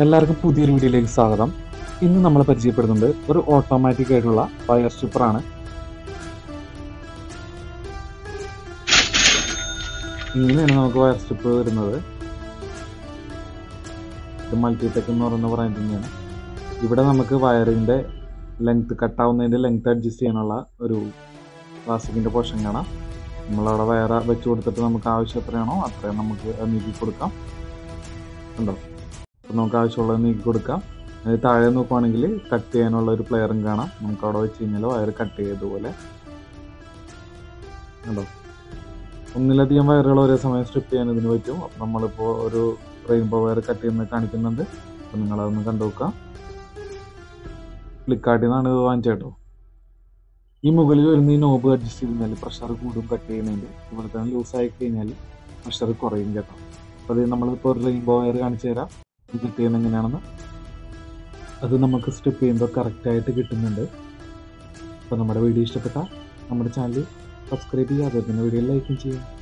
എല്ലാവർക്കും പുതിയൊരു വീഡിയോയിലേക്ക് സ്വാഗതം. ഇന്ന് നമ്മൾ പരിചയപ്പെടുന്നത് ഒരു ഓട്ടോമാറ്റിക് ആയിട്ടുള്ള വയർ സ്ട്രിപ്പറാണ്. ഇങ്ങനെയാണ് നമുക്ക് വയർ സ്ട്രിപ്പ് വരുന്നത്. ഇത് മൾട്ടിടെക് എന്ന് പറയുന്ന ബ്രാൻഡ് തന്നെയാണ്. ഇവിടെ നമുക്ക് വയറിൻ്റെ ലെങ്ത് കട്ടാവുന്നതിൻ്റെ ലെങ്ത് അഡ്ജസ്റ്റ് ചെയ്യാനുള്ള ഒരു പ്ലാസ്റ്റിക്കിൻ്റെ പോർഷൻ കാണാം. നമ്മളവിടെ വയർ വെച്ച് കൊടുത്തിട്ട് നമുക്ക് ആവശ്യം എത്രയാണോ അത്രയും നമുക്ക് നീക്കി കൊടുക്കാം. ഉണ്ടോ? അപ്പോൾ നമുക്ക് ആവശ്യമുള്ളത് നീക്കി കൊടുക്കാം. താഴെ നോക്കുവാണെങ്കിൽ കട്ട് ചെയ്യാനുള്ള ഒരു പ്ലെയറും കാണാം. നമുക്ക് അവിടെ വെച്ച് കഴിഞ്ഞാൽ വയർ കട്ട് ചെയ്തതുപോലെ ഉണ്ടോ. ഒന്നിലധികം വയറുകൾ ഒരേ സമയം സ്ട്രിപ്പ് ചെയ്യാൻ ഇതിന് പറ്റും. അപ്പോൾ നമ്മളിപ്പോൾ ഒരു റെയിൻബോ വയർ കട്ട് ചെയ്യുന്നത് കാണിക്കുന്നുണ്ട്. അപ്പോൾ നിങ്ങളതൊന്ന് കണ്ടു നോക്കാം. ഫ്ലിപ്കാർട്ടിൽ നിന്നാണ് ഇത് വാങ്ങിച്ചേട്ടോ. ഈ മുകളിൽ വരുന്ന ഈ നോബ് അഡ്ജസ്റ്റ് ചെയ്ത് കഴിഞ്ഞാൽ പ്രഷർ കൂടും. കട്ട് ചെയ്യുന്നതിൻ്റെ ഇവിടെ തന്നെ ലൂസായി കഴിഞ്ഞാൽ പ്രഷർ കുറയും കേട്ടോ. അപ്പോൾ അത് നമ്മളിപ്പോൾ ഒരു റെയിൻബോ വയർ കാണിച്ചു തരാം. ഇത് കട്ട് ചെയ്യുന്നത് എങ്ങനെയാണെന്ന്. അത് നമുക്ക് സ്ട്രിപ്പ് ചെയ്യുമ്പോൾ കറക്റ്റായിട്ട് കിട്ടുന്നുണ്ട്. അപ്പോൾ നമ്മുടെ വീഡിയോ ഇഷ്ടപ്പെട്ടാൽ നമ്മുടെ ചാനൽ സബ്സ്ക്രൈബ് ചെയ്യുക. അതുപോലെ തന്നെ വീഡിയോ ലൈക്കും ചെയ്യുക.